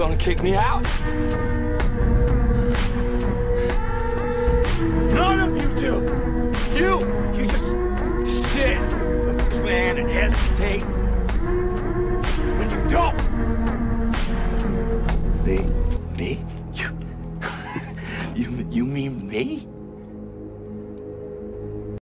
gonna kick me out? None of you do. You just sit and plan and hesitate when you don't. Me? You mean me?